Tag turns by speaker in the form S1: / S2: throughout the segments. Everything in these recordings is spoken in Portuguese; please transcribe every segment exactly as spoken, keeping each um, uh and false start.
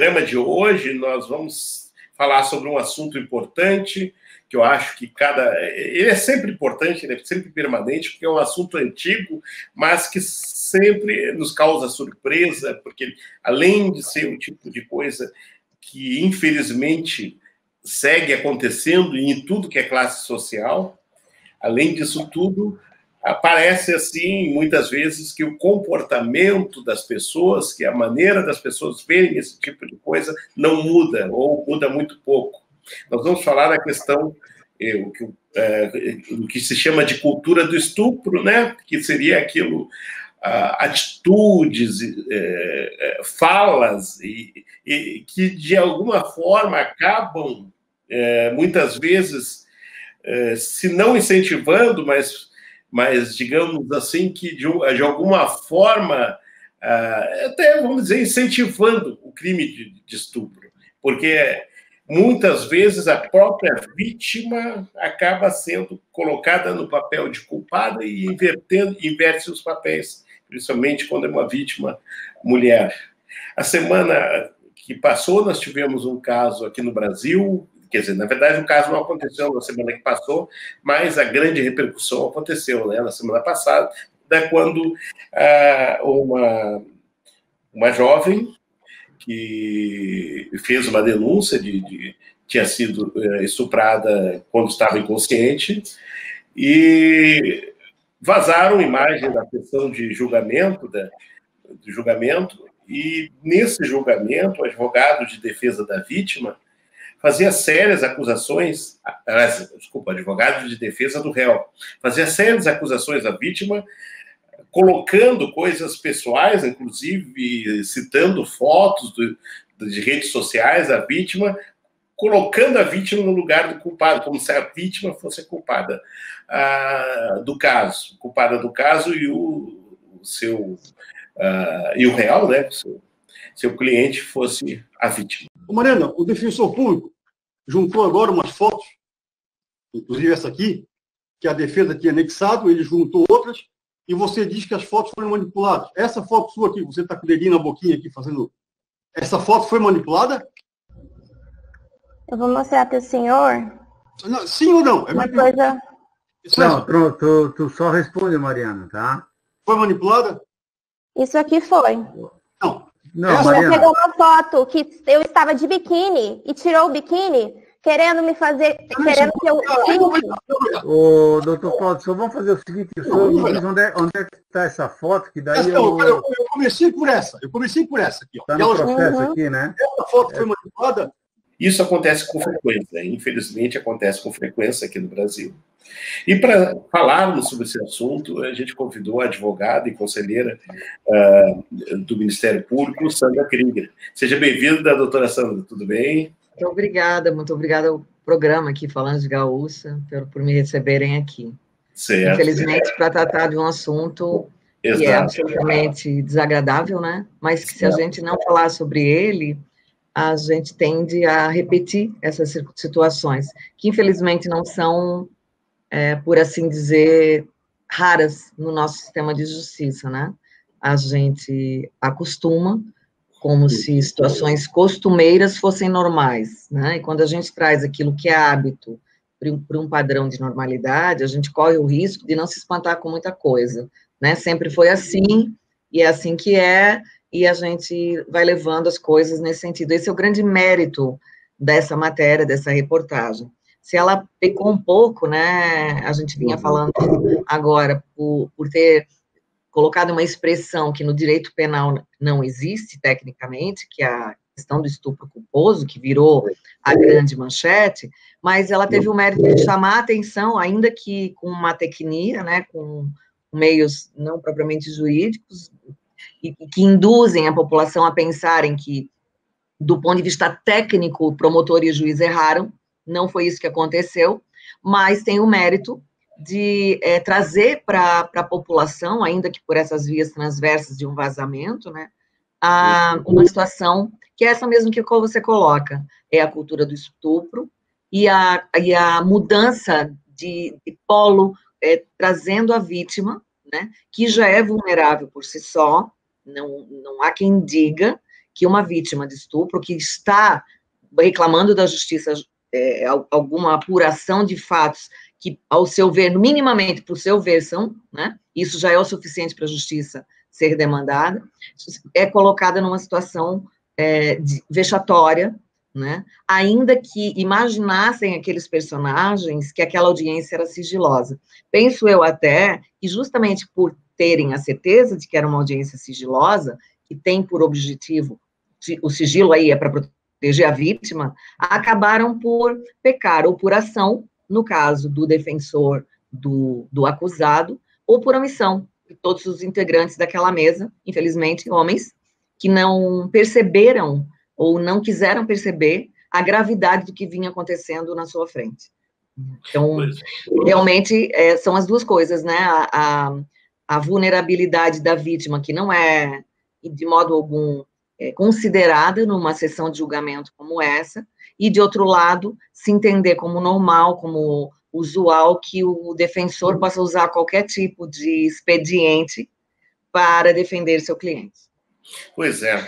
S1: programa de hoje nós vamos falar sobre um assunto importante, que eu acho que cada... Ele é sempre importante, ele é sempre permanente, porque é um assunto antigo, mas que sempre nos causa surpresa, porque além de ser um tipo de coisa que, infelizmente, segue acontecendo em tudo que é classe social, além disso tudo, aparece assim, muitas vezes, que o comportamento das pessoas, que a maneira das pessoas verem esse tipo de coisa não muda, ou muda muito pouco. Nós vamos falar da questão, é, o, que, é, o que se chama de cultura do estupro, né? Que seria aquilo, ah, atitudes, é, falas, e, e que de alguma forma acabam, é, muitas vezes, é, se não incentivando, mas, mas digamos assim, que de, de alguma forma, ah, até vamos dizer, incentivando o crime de, de estupro, porque muitas vezes a própria vítima acaba sendo colocada no papel de culpada e invertendo, inverte os papéis, principalmente quando é uma vítima mulher. A semana que passou, nós tivemos um caso aqui no Brasil, quer dizer, na verdade, o caso não aconteceu na semana que passou, mas a grande repercussão aconteceu, né, na semana passada, da quando ah, uma, uma jovem que fez uma denúncia de, de tinha sido estuprada quando estava inconsciente, e vazaram imagens da sessão de julgamento, da, do julgamento, e nesse julgamento, o advogado de defesa da vítima fazia sérias acusações, desculpa, advogado de defesa do réu, fazia sérias acusações à vítima, colocando coisas pessoais, inclusive citando fotos do, de redes sociais da vítima, colocando a vítima no lugar do culpado, como se a vítima fosse a culpada ah, do caso, culpada do caso, e o, o seu ah, e o réu, né, seu, seu cliente fosse a vítima.
S2: Mariana, o defensor público juntou agora umas fotos, inclusive essa aqui, que a defesa tinha anexado, ele juntou outras, e você diz que as fotos foram manipuladas. Essa foto sua aqui, você está com o dedinho na boquinha aqui fazendo... Essa foto foi manipulada?
S3: Eu vou mostrar para o senhor.
S2: Não, sim ou não? É
S3: uma coisa...
S4: Não, pronto, tu, tu só responde, Mariana, tá?
S2: Foi manipulada?
S3: Isso aqui foi.
S2: Não.
S4: Não,
S3: Essa
S4: Mariana.
S3: pegou uma foto que eu estava de biquíni e tirou o biquíni, querendo me fazer, querendo que eu...
S4: Ô, doutor Cláudio, só vamos fazer o seguinte, o senhor me diz onde é, onde é que está essa foto, que daí
S2: essa,
S4: eu...
S2: eu, eu comecei por essa, eu comecei por essa aqui.
S4: Está no processo uhum. aqui, né?
S2: Essa foto foi manipulada?
S1: Isso acontece com frequência, infelizmente acontece com frequência aqui no Brasil. E para falarmos sobre esse assunto, a gente convidou a advogada e conselheira uh, do Ministério Público, Sandra Krieger. Seja bem-vinda, doutora Sandra, tudo bem?
S5: Muito obrigada, muito obrigada ao programa aqui, Falando de Gaúcha, por, por me receberem aqui.
S1: Certo.
S5: Infelizmente, para tratar de um assunto Exato. que é absolutamente desagradável, né? Mas que se a gente não falar sobre ele, a gente tende a repetir essas situações, que infelizmente não são, é, por assim dizer, raras no nosso sistema de justiça, né? A gente acostuma como se situações costumeiras fossem normais, né? E quando a gente traz aquilo que é hábito para um padrão de normalidade, a gente corre o risco de não se espantar com muita coisa, né? Sempre foi assim, e é assim que é, e a gente vai levando as coisas nesse sentido. Esse é o grande mérito dessa matéria, dessa reportagem. Se ela pecou um pouco, né, a gente vinha falando agora, por, por ter colocado uma expressão que no direito penal não existe, tecnicamente, que é a questão do estupro culposo, que virou a grande manchete, mas ela teve o mérito de chamar a atenção, ainda que com uma tecnia, né, com meios não propriamente jurídicos, e que induzem a população a pensarem que, do ponto de vista técnico, o promotor e o juiz erraram, não foi isso que aconteceu, mas tem o mérito de é, trazer para a população, ainda que por essas vias transversas de um vazamento, né, a, uma situação que é essa mesmo que você coloca, é a cultura do estupro e a, e a mudança de, de polo, é, trazendo a vítima, né, que já é vulnerável por si só, não, não há quem diga que uma vítima de estupro que está reclamando da justiça é, alguma apuração de fatos que, ao seu ver, minimamente por seu ver, são, né, isso já é o suficiente para a justiça ser demandada, é colocada numa situação é, de, vexatória, né, ainda que imaginassem aqueles personagens que aquela audiência era sigilosa. Penso eu até que justamente por terem a certeza de que era uma audiência sigilosa, que tem por objetivo, o sigilo aí é para proteger a vítima, acabaram por pecar ou por ação, no caso do defensor do, do acusado, ou por omissão de todos os integrantes daquela mesa, infelizmente, homens, que não perceberam ou não quiseram perceber a gravidade do que vinha acontecendo na sua frente. Então, realmente, é, são as duas coisas, né? A, a, a vulnerabilidade da vítima, que não é, de modo algum, é, considerada numa sessão de julgamento como essa, e, de outro lado, se entender como normal, como usual, que o defensor possa usar qualquer tipo de expediente para defender seu cliente.
S1: Pois é.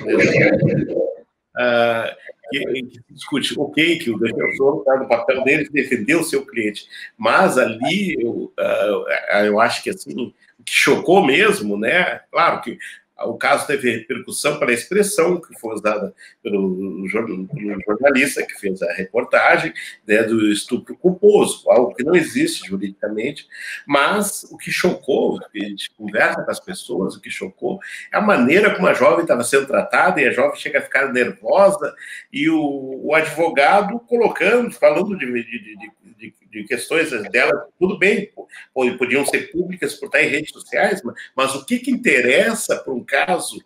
S1: Uh, que, que discute, ok, que o defensor está no papel dele de defender o seu cliente, mas ali eu, uh, eu acho que assim, o que chocou mesmo, né? Claro que o caso teve repercussão pela expressão que foi usada pelo, pelo jornalista que fez a reportagem, né, do estupro culposo, algo que não existe juridicamente, mas o que chocou, a gente conversa com as pessoas, o que chocou é a maneira como a jovem estava sendo tratada, e a jovem chega a ficar nervosa, e o, o advogado colocando, falando de, de, de, de, de questões dela, tudo bem, podiam ser públicas por estar em redes sociais, mas, mas o que, que interessa para um caso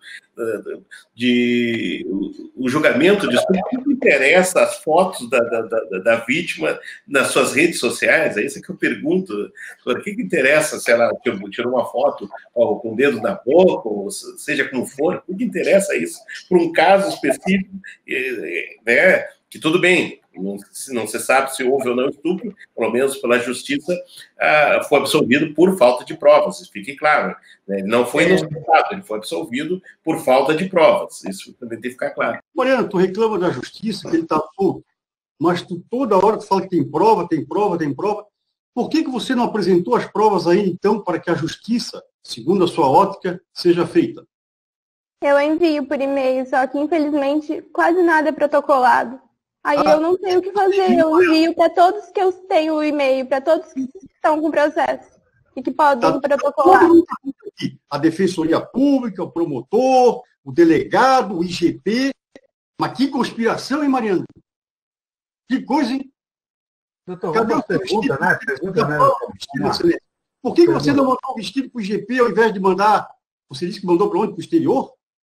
S1: de o julgamento de estupro, o que interessa as fotos da, da, da, da vítima nas suas redes sociais? É isso que eu pergunto. O que, que interessa se ela tirou uma foto ó, com o dedo na boca, ou seja como for? O que interessa isso para um caso específico, né? Que tudo bem, não, não se sabe se houve ou não estupro, pelo menos pela justiça, ah, foi absolvido por falta de provas, fique claro. Né? Ele não foi inocentado, ele foi absolvido por falta de provas, isso também tem que ficar claro.
S2: Mariana, tu reclama da justiça, que ele está solto, mas tu toda hora tu fala que tem prova, tem prova, tem prova. Por que, que você não apresentou as provas aí, então, para que a justiça, segundo a sua ótica, seja feita?
S3: Eu envio por e-mail, só que, infelizmente, quase nada é protocolado. Aí ah, eu não sei o que fazer, eu envio para todos que eu tenho o e-mail, para todos que estão com processo e que podem tá, protocolar.
S2: A Defensoria Pública, o promotor, o delegado, o I G P. Mas que conspiração, hein, Mariana? Que coisa, hein?
S4: Doutor, cadê o pergunta, né? Pergunta, né?
S2: Vestido, Por que, que você não mandou o vestido para o I G P ao invés de mandar... Você disse que mandou para onde? Para o exterior?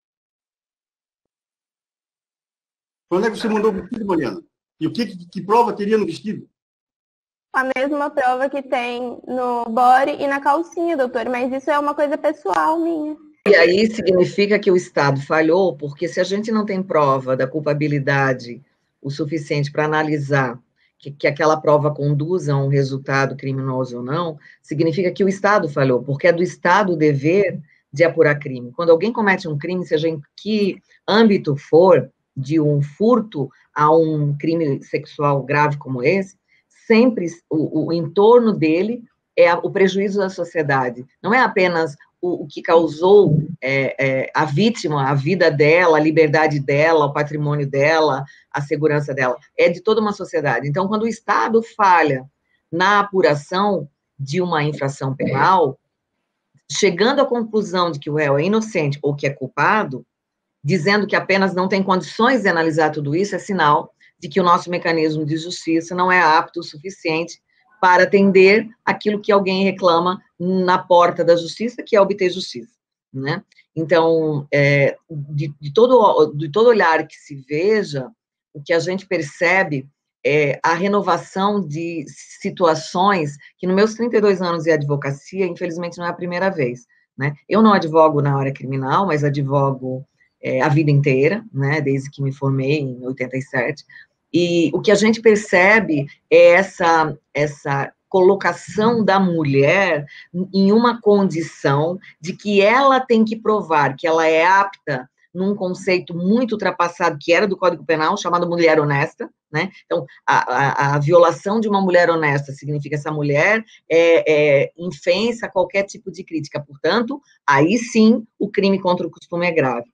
S2: Quando é que você mandou o vestido, Mariana? E o que, que, que prova teria no vestido?
S3: A mesma prova que tem no body e na calcinha, doutor, mas isso é uma coisa pessoal minha.
S5: E aí significa que o Estado falhou, porque se a gente não tem prova da culpabilidade o suficiente para analisar que, que aquela prova conduza a um resultado criminoso ou não, significa que o Estado falhou, porque é do Estado o dever de apurar crime. Quando alguém comete um crime, seja em que âmbito for, de um furto a um crime sexual grave como esse, sempre o, o entorno dele é a, o prejuízo da sociedade. Não é apenas o, o que causou é, é, a vítima, a vida dela, a liberdade dela, o patrimônio dela, a segurança dela. É de toda uma sociedade. Então, quando o Estado falha na apuração de uma infração penal, chegando à conclusão de que o réu é inocente ou que é culpado, dizendo que apenas não tem condições de analisar tudo isso, é sinal de que o nosso mecanismo de justiça não é apto o suficiente para atender aquilo que alguém reclama na porta da justiça, que é obter justiça, né? Então, é, de, de, todo, de todo olhar que se veja, o que a gente percebe é a renovação de situações que, nos meus trinta e dois anos de advocacia, infelizmente não é a primeira vez, né? Eu não advogo na área criminal, mas advogo É, a vida inteira, né, desde que me formei em oitenta e sete, e o que a gente percebe é essa, essa colocação da mulher em uma condição de que ela tem que provar que ela é apta num conceito muito ultrapassado, que era do Código Penal, chamado mulher honesta, né? Então, a, a, a violação de uma mulher honesta significa que essa mulher é, é infensa a qualquer tipo de crítica, portanto, aí sim, o crime contra o costume é grave.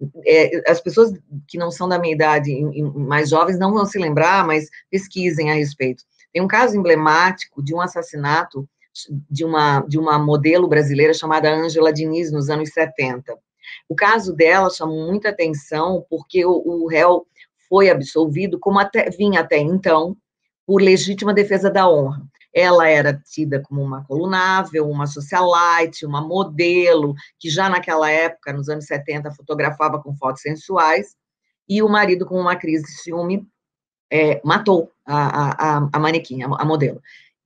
S5: É, as pessoas que não são da minha idade, mais jovens, não vão se lembrar, mas pesquisem a respeito. Tem um caso emblemático de um assassinato de uma, de uma modelo brasileira chamada Ângela Diniz, nos anos setenta. O caso dela chamou muita atenção porque o, o réu foi absolvido, como até, vinha até então, por legítima defesa da honra. Ela era tida como uma colunável, uma socialite, uma modelo, que já naquela época, nos anos setenta, fotografava com fotos sensuais, e o marido, com uma crise de ciúme, é, matou a, a, a manequim, a, a modelo.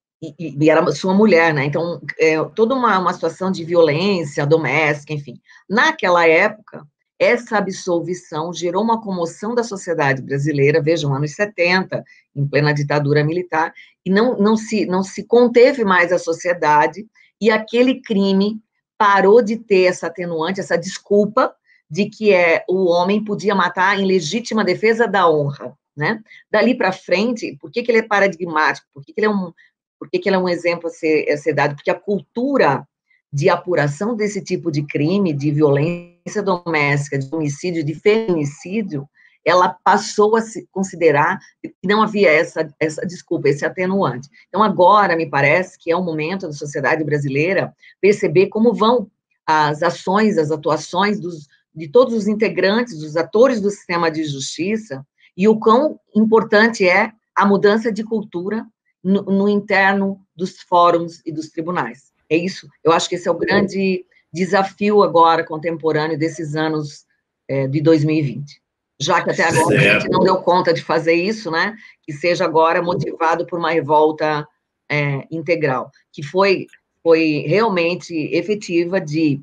S5: E, e era sua mulher, né? Então, é, toda uma, uma situação de violência doméstica, enfim. Naquela época, essa absolvição gerou uma comoção da sociedade brasileira, vejam, anos setenta, em plena ditadura militar, e não, não, se, não se conteve mais a sociedade, e aquele crime parou de ter essa atenuante, essa desculpa de que é, o homem podia matar em legítima defesa da honra, né? Dali para frente, por que, que ele é paradigmático? Por que, que ele é um Por que, que ele é um exemplo a ser, a ser dado? Porque a cultura de apuração desse tipo de crime, de violência doméstica, de homicídio, de feminicídio, ela passou a se considerar que não havia essa, essa desculpa, esse atenuante. Então, agora, me parece que é o momento da sociedade brasileira perceber como vão as ações, as atuações dos, de todos os integrantes, dos atores do sistema de justiça, e o quão importante é a mudança de cultura No, no interno dos fóruns e dos tribunais. É isso, eu acho que esse é o grande desafio agora, contemporâneo, desses anos é, de dois mil e vinte. Já que até agora certo. A gente não deu conta de fazer isso, né, que seja agora motivado por uma revolta é, integral, que foi, foi realmente efetiva de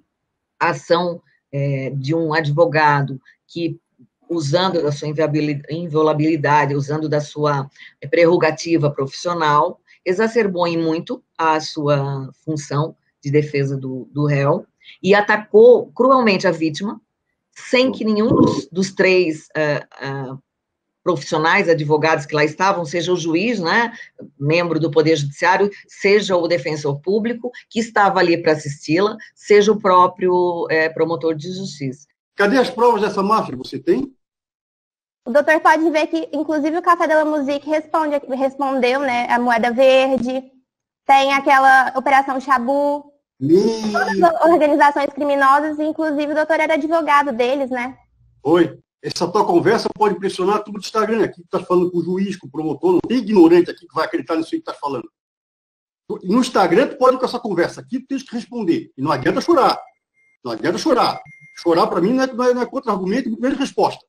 S5: ação é, de um advogado que, usando da sua inviolabilidade, usando da sua prerrogativa profissional, exacerbou em muito a sua função de defesa do, do réu e atacou cruelmente a vítima, sem que nenhum dos, dos três uh, uh, profissionais, advogados que lá estavam, seja o juiz, né, membro do Poder Judiciário, seja o defensor público, que estava ali para assisti-la, seja o próprio uh, promotor de justiça.
S2: Cadê as provas dessa máfia? Você tem?
S3: O doutor pode ver que, inclusive, o Café de la Musique responde, respondeu, né, a moeda verde, tem aquela Operação Chabu,
S2: Me...
S3: todas as organizações criminosas, inclusive o doutor era advogado deles, né?
S2: Oi, essa tua conversa pode impressionar tudo do Instagram, aqui que tu tá falando com o juiz, com o promotor, não tem ignorante aqui que vai acreditar nisso aí que tu tá falando. No Instagram, tu pode ir com essa conversa aqui, tu tens que responder, e não adianta chorar, não adianta chorar. Chorar, para mim, não é, não é, não é contra-argumento, é primeira resposta.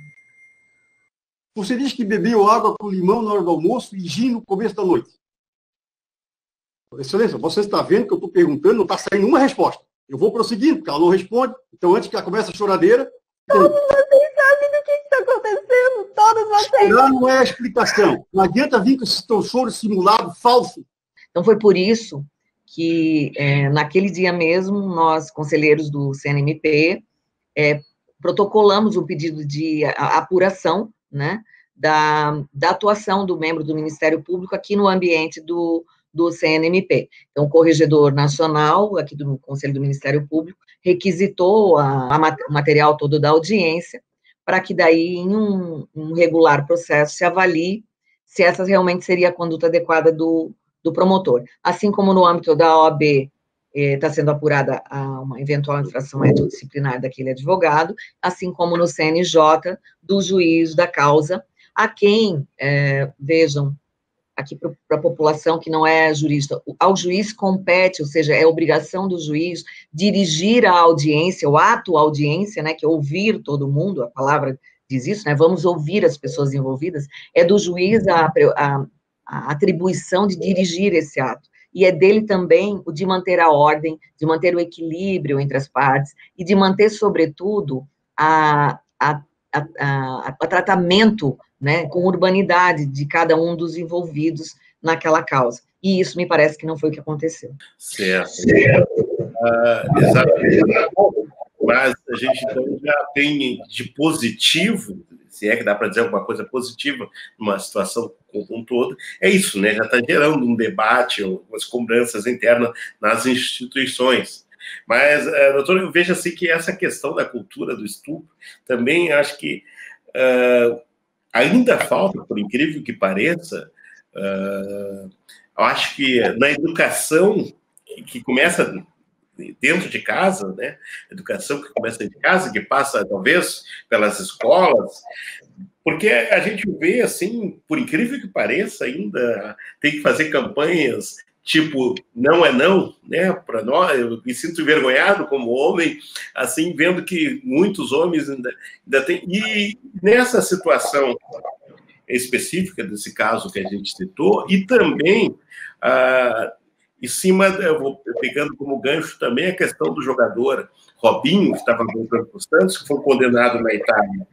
S2: Você diz que bebeu água com limão na hora do almoço e gin no começo da noite. Excelência, você está vendo que eu estou perguntando, não está saindo uma resposta. Eu vou prosseguindo, porque ela não responde. Então, antes que ela comece a choradeira...
S3: Todos vocês sabem do que está acontecendo. Todos vocês.
S2: Chorar não é a explicação. Não adianta vir com esse teu choro simulado, falso.
S5: Então, foi por isso que, é, naquele dia mesmo, nós, conselheiros do C N M P, é, protocolamos o pedido de apuração, né, da, da atuação do membro do Ministério Público aqui no ambiente do, do C N M P. Então, o Corregedor Nacional, aqui do Conselho do Ministério Público, requisitou a, a, o material todo da audiência, para que daí, em um, um regular processo, se avalie se essa realmente seria a conduta adequada do, do promotor. Assim como no âmbito da O A B, está eh, sendo apurada a uma eventual infração ético-disciplinar daquele advogado, assim como no C N J, do juiz da causa, a quem, eh, vejam, aqui para a população que não é jurista, ao juiz compete, ou seja, é obrigação do juiz dirigir a audiência, o ato audiência, né, que é ouvir todo mundo, a palavra diz isso, né, vamos ouvir as pessoas envolvidas, é do juiz a, a, a atribuição de dirigir esse ato. E é dele também o de manter a ordem, de manter o equilíbrio entre as partes, e de manter, sobretudo, a, a, a, a, a tratamento, né, com urbanidade de cada um dos envolvidos naquela causa. E isso me parece que não foi o que aconteceu.
S1: Certo. certo. Uh, exatamente. mas a gente então já tem de positivo, se é que dá para dizer alguma coisa positiva numa situação como um todo, é isso, né? Já está gerando um debate, umas cobranças internas nas instituições. Mas, doutor, eu vejo assim que essa questão da cultura do estupro também acho que uh, ainda falta, por incrível que pareça, uh, eu acho que na educação que começa dentro de casa, né? Educação que começa de casa, que passa, talvez, pelas escolas, porque a gente vê, assim, por incrível que pareça, ainda tem que fazer campanhas tipo, não é não, né? Para nós, eu me sinto envergonhado como homem, assim, vendo que muitos homens ainda, ainda têm. E nessa situação específica desse caso que a gente citou, e também, ah, em cima, eu vou pegando como gancho também a questão do jogador Robinho, que estava voltando para o Santos, que foi condenado na Itália.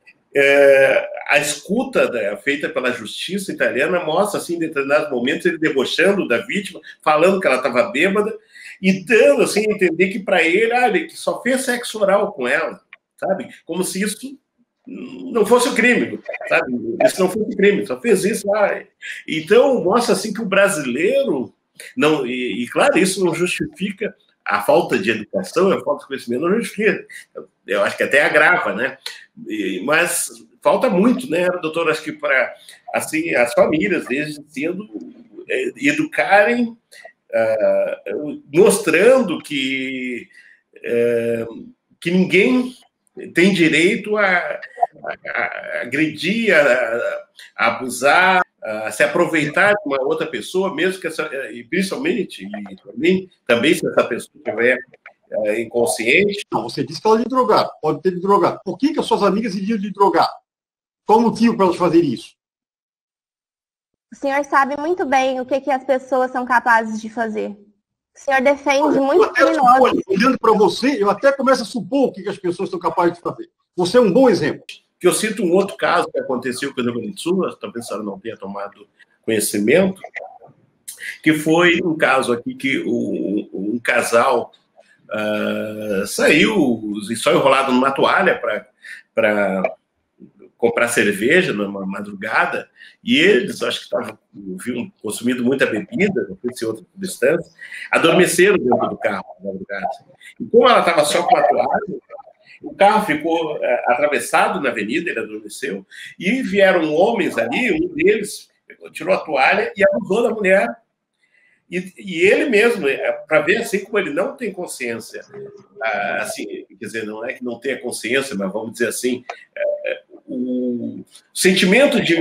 S1: É, a escuta, né, feita pela justiça italiana mostra, assim, em determinados momentos, ele debochando da vítima, falando que ela estava bêbada, e dando, assim, a entender que para ele, ah, ele que só fez sexo oral com ela, sabe? Como se isso não fosse o crime, sabe? Isso não fosse crime, só fez isso lá. Então, mostra, assim, que o brasileiro... não e, e, claro, isso não justifica a falta de educação, a falta de conhecimento, não justifica. Eu, eu acho que até agrava, né? E, mas falta muito, né, doutor? Acho que para, assim, as famílias, desde cedo, educarem, uh, mostrando que, uh, que ninguém tem direito a, a, a agredir, a, a abusar, a se aproveitar de uma outra pessoa, mesmo que essa, e principalmente, e também, também se essa pessoa estiver é, inconsciente.
S2: Não, você disse que ela lhe drogar, pode ter lhe drogado. Por que, que as suas amigas iriam lhe drogar? Qual o motivo para elas fazerem isso?
S3: O senhor sabe muito bem o que, que as pessoas são capazes de fazer. O senhor defende muito criminosos.
S2: Olhando para você, eu até começo a supor o que, que as pessoas são capazes de fazer. Você é um bom exemplo.
S1: Que eu cito um outro caso que aconteceu com o Rio Grande do Sul, talvez a senhora não tenha tomado conhecimento, que foi um caso aqui que um, um casal uh, saiu só enrolado numa toalha para comprar cerveja numa madrugada, e eles, acho que estavam consumindo muita bebida, não sei se outra substância, adormeceram dentro do carro na madrugada. E como ela estava só com a toalha, o carro ficou é, atravessado na avenida, ele adormeceu, e vieram homens ali, um deles tirou a toalha e abusou da mulher. E, e ele mesmo, para ver assim como ele não tem consciência, assim, quer dizer, não é que não tenha consciência, mas vamos dizer assim, é, o sentimento de,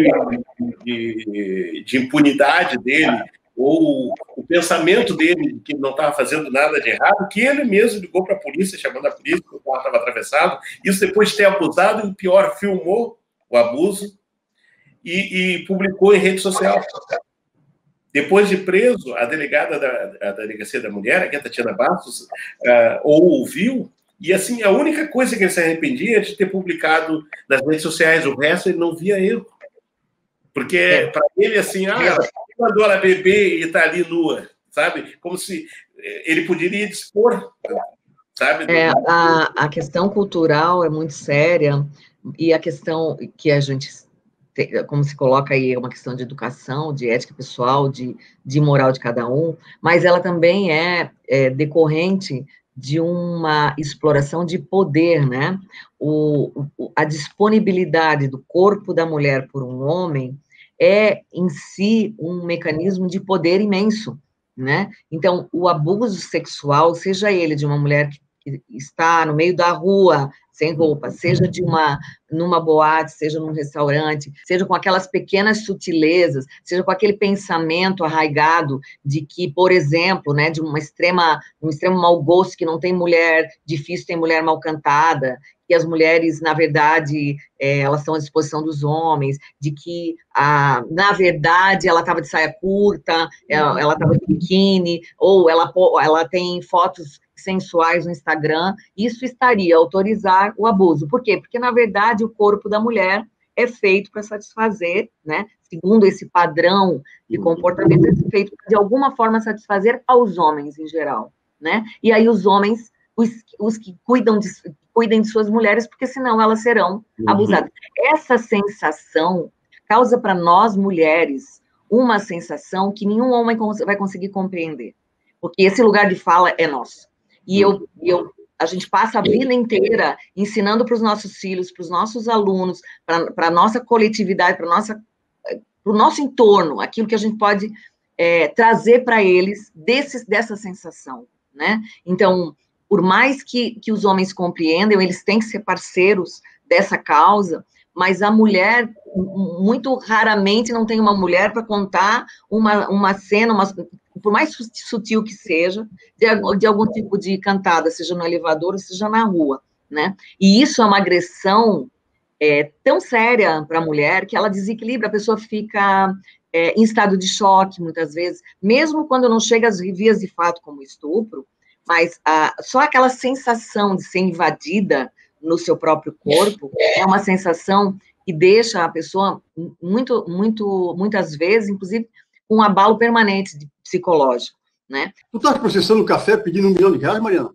S1: de, de impunidade dele, ou o pensamento dele de que não estava fazendo nada de errado, que ele mesmo ligou para a polícia, chamando a polícia, porque o carro estava atravessado, isso depois de ter abusado, e o pior, filmou o abuso e, e publicou em rede social. Depois de preso, a delegada da a Delegacia da Mulher, aqui a Tatiana Bastos, uh, ouviu, e assim, a única coisa que ele se arrependia é de ter publicado nas redes sociais, o resto ele não via erro. Porque é. para ele, assim, ah, ela mandou ela beber e está ali nua, sabe? Como se ele poderia dispor, sabe?
S5: É, a, a questão cultural é muito séria, e a questão que a gente, como se coloca aí, é uma questão de educação, de ética pessoal, de, de moral de cada um, mas ela também é, é decorrente de uma exploração de poder, né? O, o, a disponibilidade do corpo da mulher por um homem é, em si, um mecanismo de poder imenso, né? Então, o abuso sexual, seja ele de uma mulher que está no meio da rua, sem roupa, seja de uma, numa boate, seja num restaurante, seja com aquelas pequenas sutilezas, seja com aquele pensamento arraigado de que, por exemplo, né, de uma extrema, um extremo mau gosto, que não tem mulher, difícil tem mulher mal cantada, que as mulheres, na verdade, é, elas estão à disposição dos homens, de que, a, na verdade, ela estava de saia curta, ela estava de biquíni, ou ela, ela tem fotos sensuais no Instagram, isso estaria a autorizar o abuso. Por quê? Porque, na verdade, o corpo da mulher é feito para satisfazer, né, segundo esse padrão de comportamento, é feito de alguma forma satisfazer aos homens em geral, né, e aí os homens os, os que cuidam de, cuidem de suas mulheres, porque senão elas serão uhum. abusadas. Essa sensação causa para nós, mulheres, uma sensação que nenhum homem vai conseguir compreender, porque esse lugar de fala é nosso. E eu, eu, a gente passa a vida inteira ensinando para os nossos filhos, para os nossos alunos, para a nossa coletividade, para o nosso entorno, aquilo que a gente pode é, trazer para eles desse, dessa sensação, né? Então, por mais que, que os homens compreendam, eles têm que ser parceiros dessa causa, mas a mulher, muito raramente, não tem uma mulher para contar uma, uma cena, uma, por mais sutil que seja, de, de algum tipo de cantada, seja no elevador, seja na rua, né? E isso é uma agressão é, tão séria para a mulher, que ela desequilibra, a pessoa fica é, em estado de choque, muitas vezes, mesmo quando não chega às vias de fato como estupro, mas a, só aquela sensação de ser invadida no seu próprio corpo, é uma sensação que deixa a pessoa muito, muito, muitas vezes, inclusive, com um abalo permanente de psicológico, né?
S2: Tu estás processando o café pedindo um milhão de reais, Mariana?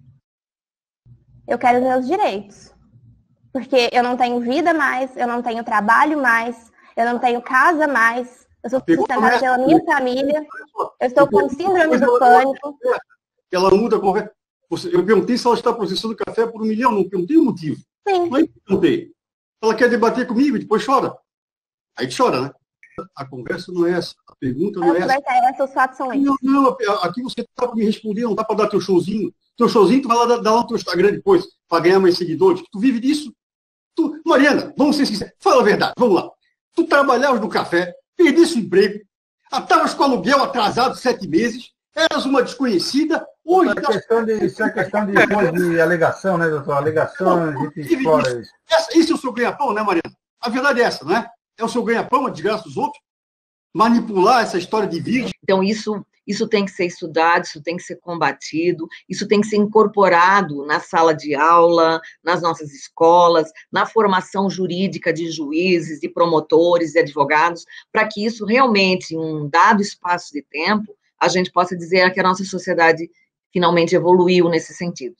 S3: Eu quero os meus direitos. Porque eu não tenho vida mais, eu não tenho trabalho mais, eu não tenho casa mais, eu sou sustentada pela minha família, eu estou com síndrome do pânico.
S2: Ela muda a conversa. Eu perguntei se ela está processando café por um milhão, não perguntei o motivo.
S3: Sim.
S2: Não perguntei. Ela quer debater comigo e depois chora. Aí chora, né? A conversa não é essa, a pergunta não é essa.
S3: essa. Os fatos são esses.
S2: Não, não, aqui você está para me responder, não está para dar teu showzinho. Teu showzinho tu vai lá dar, dar lá no teu Instagram depois, para ganhar mais seguidores. Tu vive disso. Tu, Mariana, vamos ser sinceros, fala a verdade, vamos lá. Tu trabalhavas no café, perdiste o emprego, estavas com aluguel atrasado sete meses, eras uma desconhecida. Hoje,
S4: isso é questão de, isso é questão de, de alegação, né, doutor? Alegação, a gente explora isso.
S2: Essa, isso é o seu ganha-pão, né, Mariana? A verdade é essa, não é? É o seu ganha-pão, a desgraça dos outros. Manipular essa história de virgem.
S5: Então, isso, isso tem que ser estudado, isso tem que ser combatido, isso tem que ser incorporado na sala de aula, nas nossas escolas, na formação jurídica de juízes, de promotores, de advogados, para que isso realmente, em um dado espaço de tempo, a gente possa dizer que a nossa sociedade finalmente evoluiu nesse sentido.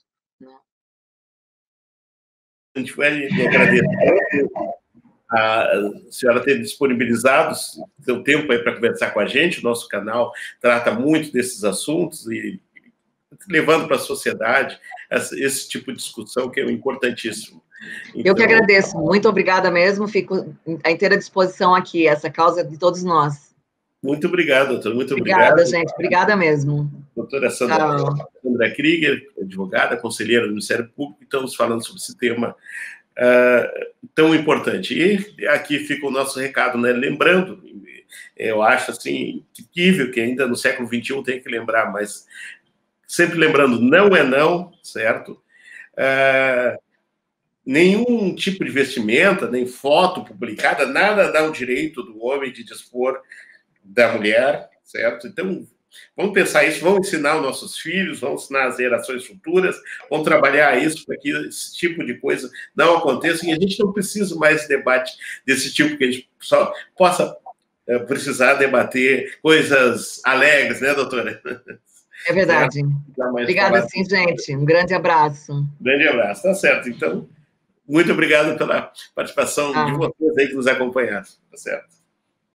S1: A gente vai lhe agradecer a senhora ter disponibilizado seu tempo aí para conversar com a gente. O nosso canal trata muito desses assuntos e levando para a sociedade esse tipo de discussão que é importantíssimo.
S5: Então, eu que agradeço. Muito obrigada mesmo. Fico à inteira disposição aqui. Essa causa é de todos nós.
S1: Muito obrigado, doutor. Muito
S5: obrigada,
S1: obrigado.
S5: gente. Obrigada mesmo.
S1: Doutora Sandra, Sandra Krieger, advogada, conselheira do Ministério Público, estamos falando sobre esse tema uh, tão importante. E aqui fica o nosso recado, né? Lembrando, eu acho assim, incrível que ainda no século vinte e um tem que lembrar, mas sempre lembrando, não é não, certo? Uh, nenhum tipo de vestimenta, nem foto publicada, nada dá o direito do homem de dispor da mulher, certo? Então, vamos pensar isso, vamos ensinar os nossos filhos, vamos ensinar as gerações futuras, vamos trabalhar isso para que esse tipo de coisa não aconteça, e a gente não precisa mais de debate desse tipo, que a gente só possa é, precisar debater coisas alegres, né, doutora?
S5: É verdade. Obrigada, sim, gente. Um grande abraço.
S1: Um grande abraço, tá certo. Então, muito obrigado pela participação ah. de vocês aí que nos acompanharam, tá certo?